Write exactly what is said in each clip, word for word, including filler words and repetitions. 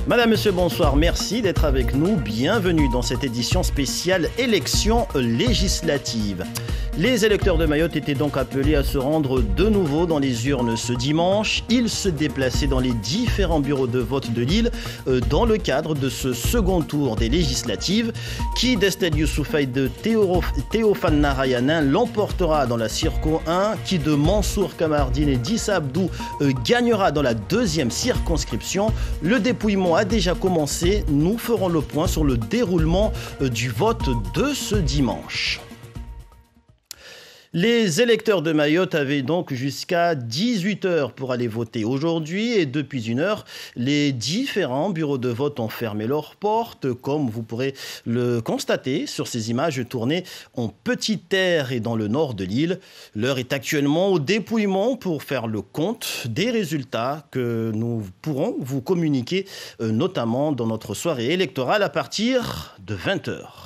Madame, Monsieur, bonsoir. Merci d'être avec nous. Bienvenue dans cette édition spéciale élections législatives. Les électeurs de Mayotte étaient donc appelés à se rendre de nouveau dans les urnes ce dimanche. Ils se déplaçaient dans les différents bureaux de vote de l'île euh, dans le cadre de ce second tour des législatives. Qui d'Estelle Youssouffa et de Théo, Théophane Narayanin l'emportera dans la Circo un, qui de Mansour Kamardine et d'Issa Abdou euh, gagnera dans la deuxième circonscription. Le dépouillement a déjà commencé. Nous ferons le point sur le déroulement euh, du vote de ce dimanche. Les électeurs de Mayotte avaient donc jusqu'à dix-huit heures pour aller voter aujourd'hui et depuis une heure, les différents bureaux de vote ont fermé leurs portes, comme vous pourrez le constater sur ces images tournées en Petite Terre et dans le nord de l'île. L'heure est actuellement au dépouillement pour faire le compte des résultats que nous pourrons vous communiquer, notamment dans notre soirée électorale à partir de vingt heures.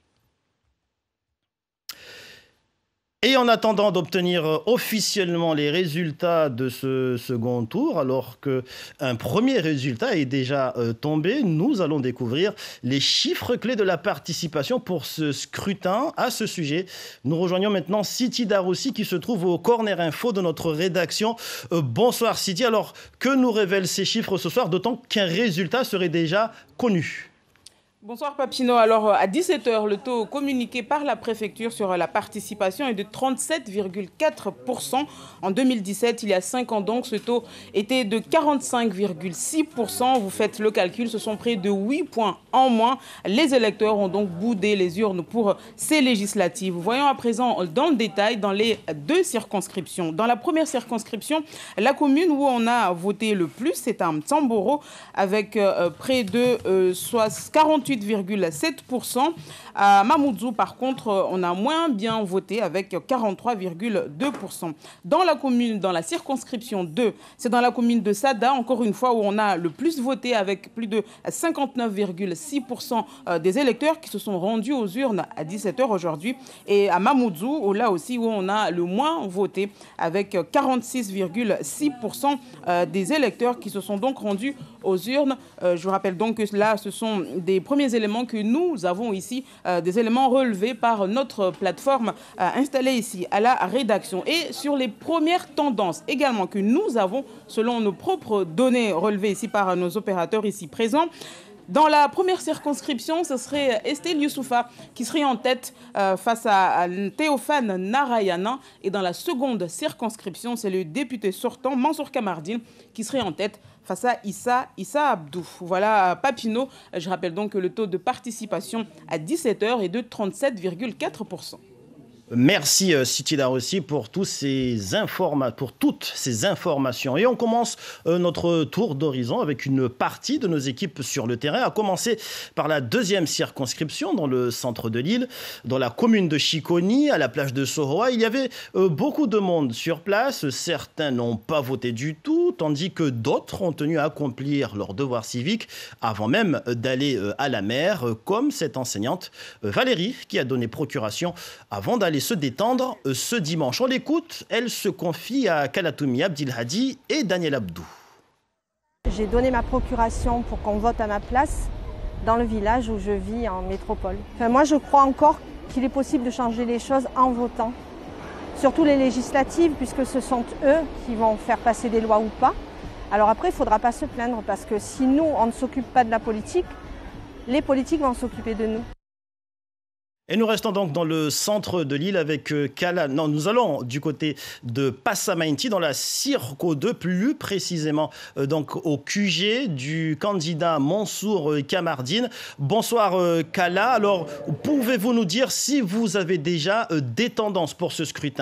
Et en attendant d'obtenir officiellement les résultats de ce second tour, alors qu'un premier résultat est déjà euh, tombé, nous allons découvrir les chiffres clés de la participation pour ce scrutin. À ce sujet, nous rejoignons maintenant Siti Daroussi qui se trouve au Corner Info de notre rédaction. Euh, bonsoir Siti, alors que nous révèlent ces chiffres ce soir, d'autant qu'un résultat serait déjà connu? Bonsoir Papineau. Alors à dix-sept heures, le taux communiqué par la préfecture sur la participation est de trente-sept virgule quatre pour cent. En deux mille dix-sept, il y a cinq ans donc, ce taux était de quarante-cinq virgule six pour cent. Vous faites le calcul, ce sont près de huit points en moins. Les électeurs ont donc boudé les urnes pour ces législatives. Voyons à présent dans le détail dans les deux circonscriptions. Dans la première circonscription, la commune où on a voté le plus, c'est à Mtamboro avec euh, près de euh, quarante-huit virgule sept pour cent. À Mamoudzou, par contre, on a moins bien voté avec quarante-trois virgule deux pour cent. Dans la commune, dans la circonscription deux, c'est dans la commune de Sada, encore une fois, où on a le plus voté avec plus de cinquante-neuf virgule six pour cent des électeurs qui se sont rendus aux urnes à dix-sept heures aujourd'hui. Et à Mamoudzou, là aussi, où on a le moins voté avec quarante-six virgule six pour cent des électeurs qui se sont donc rendus aux urnes. Je vous rappelle donc que là, ce sont des premiers éléments que nous avons ici, euh, des éléments relevés par notre plateforme euh, installée ici à la rédaction. Et sur les premières tendances également que nous avons, selon nos propres données relevées ici par nos opérateurs ici présents, dans la première circonscription, ce serait Estelle Youssouffa qui serait en tête euh, face à, à Théophane Narayanin. Et dans la seconde circonscription, c'est le député sortant Mansour Kamardine qui serait en tête face à Issa, Issa Abdou. Voilà Papineau. Je rappelle donc que le taux de participation à dix-sept heures est de trente-sept virgule quatre pour cent. Merci Siti Daroussi pour, tous ces informa- pour toutes ces informations. Et on commence euh, notre tour d'horizon avec une partie de nos équipes sur le terrain, à commencer par la deuxième circonscription dans le centre de l'île, dans la commune de Chiconi, à la plage de Soroa. Il y avait euh, beaucoup de monde sur place. Certains n'ont pas voté du tout, tandis que d'autres ont tenu à accomplir leur devoir civique avant même d'aller euh, à la mer, euh, comme cette enseignante euh, Valérie qui a donné procuration avant d'aller se détendre ce dimanche. On l'écoute, elle se confie à Kalatoumi Abdilhadi et Daniel Abdou. J'ai donné ma procuration pour qu'on vote à ma place dans le village où je vis en métropole. Enfin, moi, je crois encore qu'il est possible de changer les choses en votant. Surtout les législatives, puisque ce sont eux qui vont faire passer des lois ou pas. Alors après, il ne faudra pas se plaindre, parce que si nous, on ne s'occupe pas de la politique, les politiques vont s'occuper de nous. Et nous restons donc dans le centre de l'île avec Kala. Non, nous allons du côté de Passamainti, dans la Circo deux, plus précisément euh, donc au Q G du candidat Mansour Kamardine. Bonsoir euh, Kala. Alors, pouvez-vous nous dire si vous avez déjà euh, des tendances pour ce scrutin ?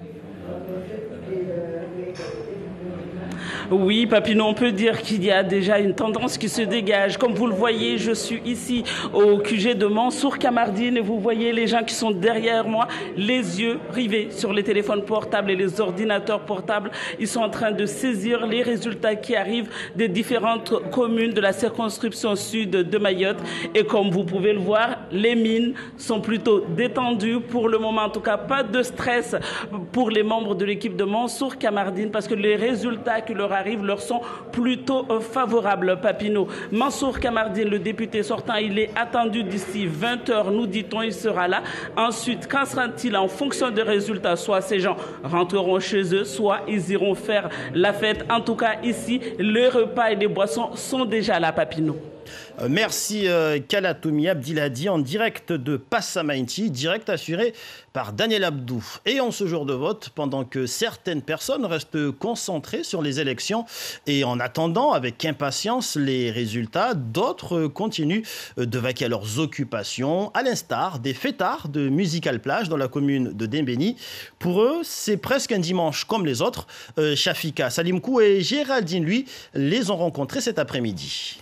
Oui, Papineau, on peut dire qu'il y a déjà une tendance qui se dégage. Comme vous le voyez, je suis ici au Q G de Mansour Kamardine et vous voyez les gens qui sont derrière moi, les yeux rivés sur les téléphones portables et les ordinateurs portables. Ils sont en train de saisir les résultats qui arrivent des différentes communes de la circonscription sud de Mayotte. Et comme vous pouvez le voir, les mines sont plutôt détendues. Pour le moment, en tout cas, pas de stress pour les membres de l'équipe de Mansour Kamardine parce que les résultats qui leur arrivent leur sont plutôt favorables, Papineau. Mansour Kamardine, le député sortant, il est attendu d'ici vingt heures, nous dit-on, il sera là. Ensuite, qu'en sera-t-il en fonction des résultats? Soit ces gens rentreront chez eux, soit ils iront faire la fête. En tout cas, ici, les repas et les boissons sont déjà là, Papineau. Merci euh, Kalatoumi Abdilhadi en direct de Passamainti, direct assuré par Daniel Abdou. Et en ce jour de vote, pendant que certaines personnes restent concentrées sur les élections et en attendant avec impatience les résultats, d'autres continuent de vaquer à leurs occupations, à l'instar des fêtards de Musical Plage dans la commune de Dembéni. Pour eux, c'est presque un dimanche comme les autres. Euh, Shafika Salimkou et Géraldine, lui, les ont rencontrés cet après-midi.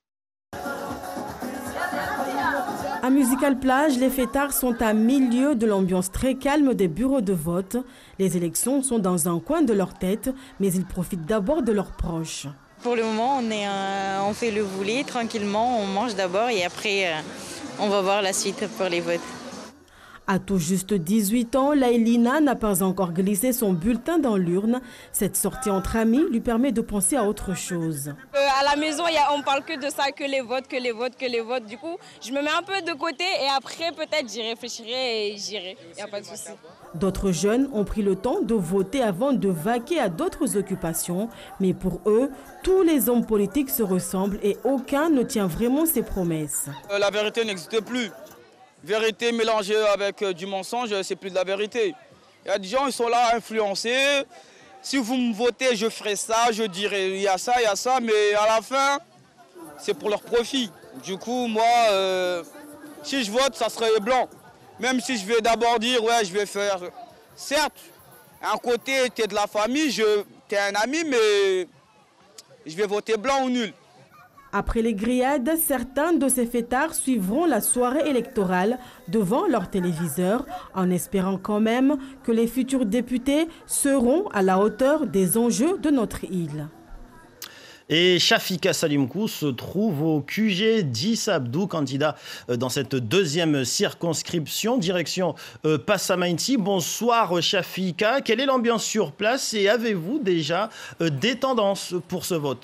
À Musical Plage, les fêtards sont à milieu de l'ambiance très calme des bureaux de vote. Les élections sont dans un coin de leur tête, mais ils profitent d'abord de leurs proches. Pour le moment, on, est, euh, on fait le volet tranquillement, on mange d'abord et après euh, on va voir la suite pour les votes. À tout juste dix-huit ans, Laïlina n'a pas encore glissé son bulletin dans l'urne. Cette sortie entre amis lui permet de penser à autre chose. Euh, à la maison, y a, on parle que de ça, que les votes, que les votes, que les votes. Du coup, je me mets un peu de côté et après, peut-être, j'y réfléchirai et j'irai. Il n'y a pas de souci. D'autres jeunes ont pris le temps de voter avant de vaquer à d'autres occupations. Mais pour eux, tous les hommes politiques se ressemblent et aucun ne tient vraiment ses promesses. Euh, la vérité n'existe plus. Vérité mélangée avec euh, du mensonge, c'est plus de la vérité. Il y a des gens qui sont là à influencer. Si vous me votez, je ferai ça, je dirai il y a ça, il y a ça, mais à la fin, c'est pour leur profit. Du coup, moi, euh, si je vote, ça serait blanc. Même si je vais d'abord dire, ouais, je vais faire... Certes, à un côté, tu es de la famille, tu es un ami, mais je vais voter blanc ou nul. Après les grillades, certains de ces fêtards suivront la soirée électorale devant leur téléviseur en espérant quand même que les futurs députés seront à la hauteur des enjeux de notre île. Et Shafika Salimkou se trouve au Q G d'Issa Abdou, candidat dans cette deuxième circonscription, direction euh, Passamainti. Bonsoir Shafika, quelle est l'ambiance sur place et avez-vous déjà euh, des tendances pour ce vote ?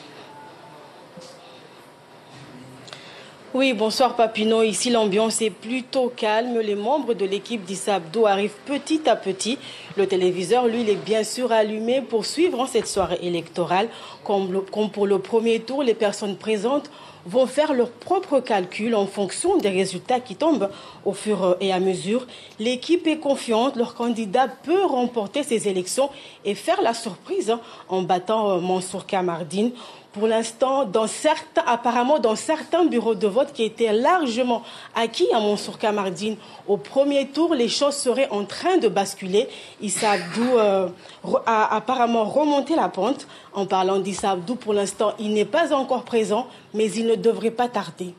Oui, bonsoir Papineau. Ici, l'ambiance est plutôt calme. Les membres de l'équipe d'Issa Abdou arrivent petit à petit. Le téléviseur, lui, il est bien sûr allumé pour suivre cette soirée électorale. Comme, le, comme pour le premier tour, les personnes présentes vont faire leurs propres calculs en fonction des résultats qui tombent au fur et à mesure. L'équipe est confiante, leur candidat peut remporter ces élections et faire la surprise hein, en battant Mansour Kamardine. Pour l'instant, dans certains, apparemment dans certains bureaux de vote qui étaient largement acquis à Mansour Kamardine, au premier tour, les choses seraient en train de basculer. Issa Abdou euh, a apparemment remonté la pente. En parlant d'Issa Abdou, pour l'instant, il n'est pas encore présent, mais il ne devrait pas tarder.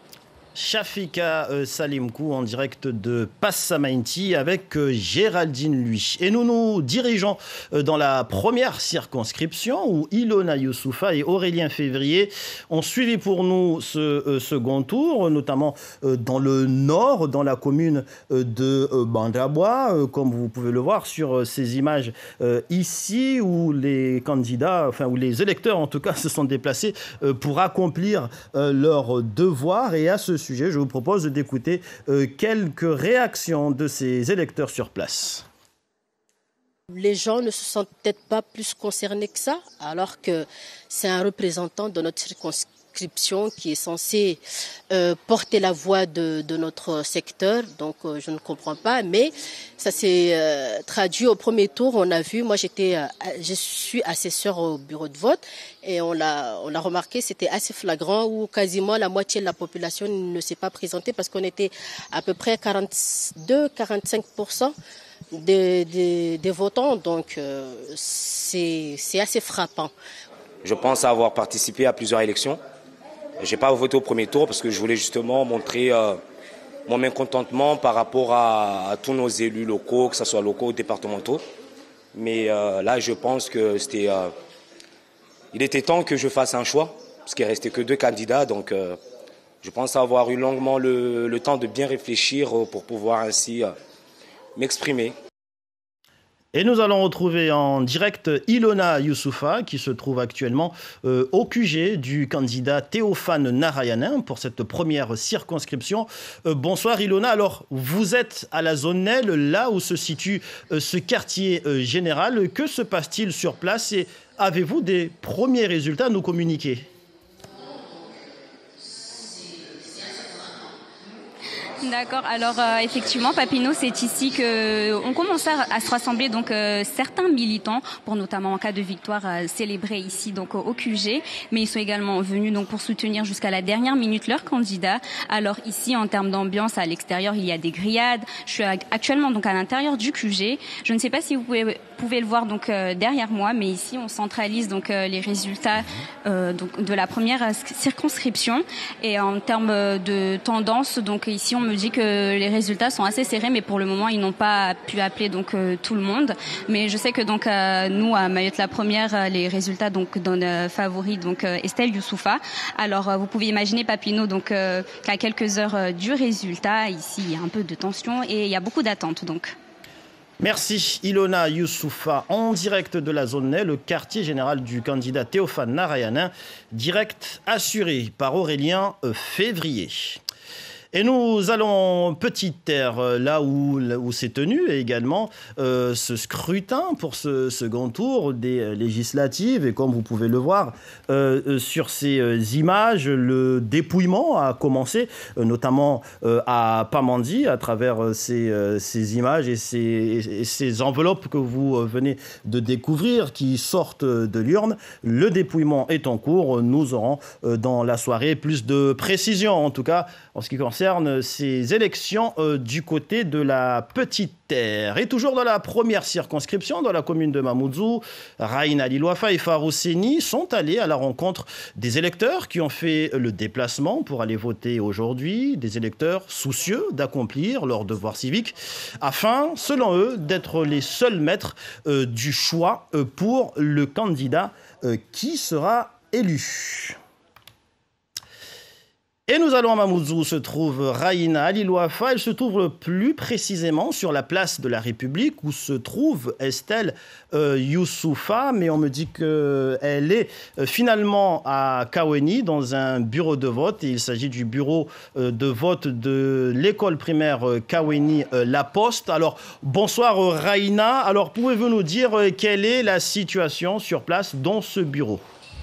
Shafika euh, Salimkou en direct de Passamainti avec euh, Géraldine lui. Et nous nous dirigeons euh, dans la première circonscription où Ilona Youssoufa et Aurélien Février ont suivi pour nous ce euh, second tour, notamment euh, dans le nord, dans la commune euh, de euh, Bandabois, euh, comme vous pouvez le voir sur euh, ces images euh, ici, où les candidats, enfin où les électeurs en tout cas se sont déplacés euh, pour accomplir euh, leurs devoirs. Et à ce sujet, je vous propose d'écouter euh, quelques réactions de ces électeurs sur place. Les gens ne se sentent peut-être pas plus concernés que ça, alors que c'est un représentant de notre circonscription qui est censé euh, porter la voix de, de notre secteur. Donc euh, je ne comprends pas, mais ça s'est euh, traduit au premier tour. On a vu, moi j'étais, euh, je suis assesseur au bureau de vote et on l'a, on l'a remarqué, c'était assez flagrant où quasiment la moitié de la population ne s'est pas présentée parce qu'on était à peu près quarante-deux à quarante-cinq pour cent des, des, des votants. Donc euh, c'est, c'est assez frappant. Je pense avoir participé à plusieurs élections. Je n'ai pas voté au premier tour parce que je voulais justement montrer euh, mon mécontentement par rapport à, à tous nos élus locaux, que ce soit locaux ou départementaux. Mais euh, là, je pense que c'était, euh, il était temps que je fasse un choix, parce qu'il ne restait que deux candidats. Donc, euh, je pense avoir eu longuement le, le temps de bien réfléchir pour pouvoir ainsi euh, m'exprimer. Et nous allons retrouver en direct Ilona Youssoufa qui se trouve actuellement euh, au Q G du candidat Théophane Narayanan pour cette première circonscription. Euh, bonsoir Ilona, alors vous êtes à la zone L, là où se situe euh, ce quartier euh, général. Que se passe-t-il sur place et avez-vous des premiers résultats à nous communiquer ? D'accord. Alors euh, effectivement, Papineau, c'est ici que on commence à, à se rassembler donc euh, certains militants pour notamment en cas de victoire euh, célébrer ici donc au Q G, mais ils sont également venus donc pour soutenir jusqu'à la dernière minute leur candidat. Alors ici, en termes d'ambiance, à l'extérieur, il y a des grillades. Je suis actuellement donc à l'intérieur du Q G. Je ne sais pas si vous pouvez pouvez le voir donc euh, derrière moi, mais ici on centralise donc euh, les résultats euh, donc de la première euh, circonscription. Et en termes de tendance, donc ici on me dit que les résultats sont assez serrés, mais pour le moment ils n'ont pas pu appeler donc euh, tout le monde. Mais je sais que donc euh, nous à Mayotte la première, euh, les résultats donc donnent euh, favori donc euh, Estelle Youssoufa. Alors euh, vous pouvez imaginer Papineau donc euh, qu'à quelques heures euh, du résultat, ici il y a un peu de tension et il y a beaucoup d'attentes donc. Merci Ilona Youssoufa, en direct de la zone N, le quartier général du candidat Théophane Narayanan, direct assuré par Aurélien Février. Et nous allons petite terre, là où, là où s'est tenu également euh, ce scrutin pour ce second tour des législatives. Et comme vous pouvez le voir euh, sur ces euh, images, le dépouillement a commencé, euh, notamment euh, à Pamandzi, à travers euh, ces, euh, ces images et ces, et ces enveloppes que vous euh, venez de découvrir, qui sortent de l'urne. Le dépouillement est en cours. Nous aurons euh, dans la soirée plus de précisions, en tout cas en ce qui concerne ces élections euh, du côté de la Petite Terre. Et toujours dans la première circonscription, dans la commune de Mamoudzou, Raïna Lilouafa et Farou Seni sont allés à la rencontre des électeurs qui ont fait le déplacement pour aller voter aujourd'hui, des électeurs soucieux d'accomplir leur devoir civique, afin, selon eux, d'être les seuls maîtres euh, du choix euh, pour le candidat euh, qui sera élu. Et nous allons à Mamoudzou, où se trouve Raïna Alilouafa. Elle se trouve plus précisément sur la place de la République, où se trouve Estelle euh, Youssoufa. Mais on me dit qu'elle est euh, finalement à Kaweni, dans un bureau de vote. Et il s'agit du bureau euh, de vote de l'école primaire euh, Kaweni euh, La Poste. Alors, bonsoir euh, Raïna. Alors, pouvez-vous nous dire euh, quelle est la situation sur place dans ce bureau ?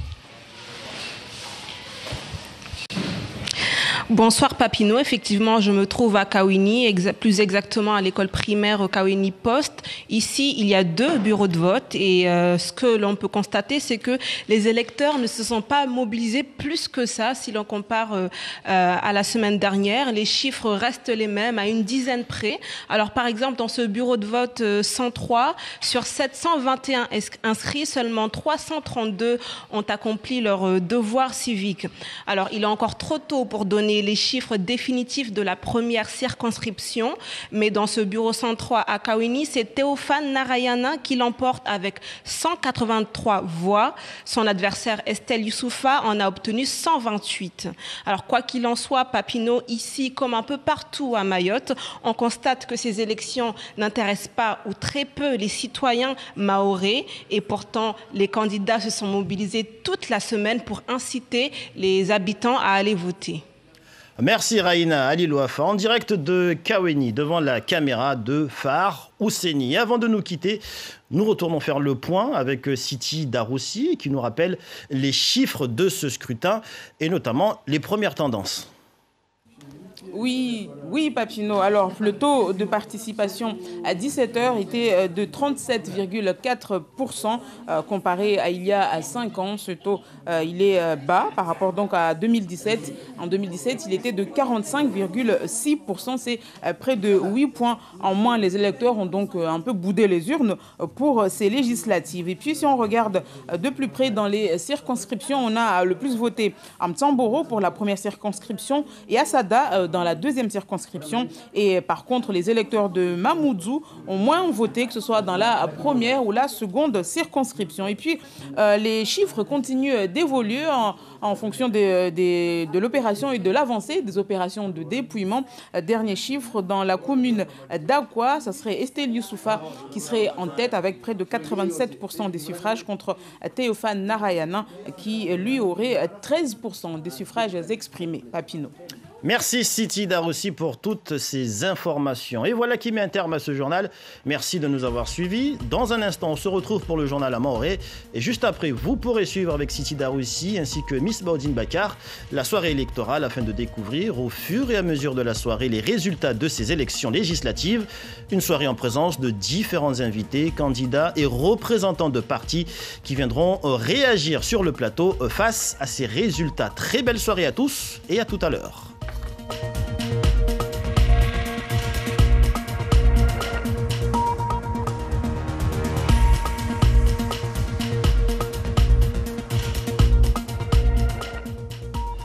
Bonsoir Papineau, effectivement je me trouve à Kaweni, exa- plus exactement à l'école primaire Kaweni Poste. Ici il y a deux bureaux de vote et euh, ce que l'on peut constater c'est que les électeurs ne se sont pas mobilisés plus que ça si l'on compare euh, euh, à la semaine dernière. Les chiffres restent les mêmes à une dizaine près. Alors par exemple dans ce bureau de vote euh, cent trois, sur sept cent vingt et un inscrits, seulement trois cent trente-deux ont accompli leur euh, devoir civique. Alors il est encore trop tôt pour donner les chiffres définitifs de la première circonscription, mais dans ce bureau cent trois à Kaweni, c'est Théophane Narayanan qui l'emporte avec cent quatre-vingt-trois voix. Son adversaire Estelle Youssoufa en a obtenu cent vingt-huit. Alors quoi qu'il en soit, Papineau, ici comme un peu partout à Mayotte, on constate que ces élections n'intéressent pas ou très peu les citoyens mahorais et pourtant les candidats se sont mobilisés toute la semaine pour inciter les habitants à aller voter. Merci Raïna Alilouafa, en direct de Kaweni, devant la caméra de Farou Seni. Avant de nous quitter, nous retournons faire le point avec Siti Daroussi, qui nous rappelle les chiffres de ce scrutin et notamment les premières tendances. Oui, oui, Papineau. Alors, le taux de participation à dix-sept heures était de trente-sept virgule quatre pour cent euh, comparé à il y a cinq ans. Ce taux, euh, il est euh, bas par rapport donc à deux mille dix-sept. En deux mille dix-sept, il était de quarante-cinq virgule six pour cent. C'est euh, près de huit points en moins. Les électeurs ont donc euh, un peu boudé les urnes pour euh, ces législatives. Et puis, si on regarde euh, de plus près dans les circonscriptions, on a euh, le plus voté à Mtsamboro pour la première circonscription et à Sada euh, dans dans la deuxième circonscription. Et par contre, les électeurs de Mamoudzou ont moins voté, que ce soit dans la première ou la seconde circonscription. Et puis, euh, les chiffres continuent d'évoluer en, en fonction de, de, de l'opération et de l'avancée des opérations de dépouillement. Dernier chiffre, dans la commune d'Akwa, ça serait Estelle Youssoufa qui serait en tête avec près de quatre-vingt-sept pour cent des suffrages contre Théophane Narayana qui, lui, aurait treize pour cent des suffrages exprimés. Papineau. Merci Siti Daroussi pour toutes ces informations. Et voilà qui met un terme à ce journal. Merci de nous avoir suivis. Dans un instant, on se retrouve pour le journal à Maoré. Et juste après, vous pourrez suivre avec Siti Daroussi ainsi que Miss Baudine Bakar la soirée électorale afin de découvrir au fur et à mesure de la soirée les résultats de ces élections législatives. Une soirée en présence de différents invités, candidats et représentants de partis qui viendront réagir sur le plateau face à ces résultats. Très belle soirée à tous et à tout à l'heure.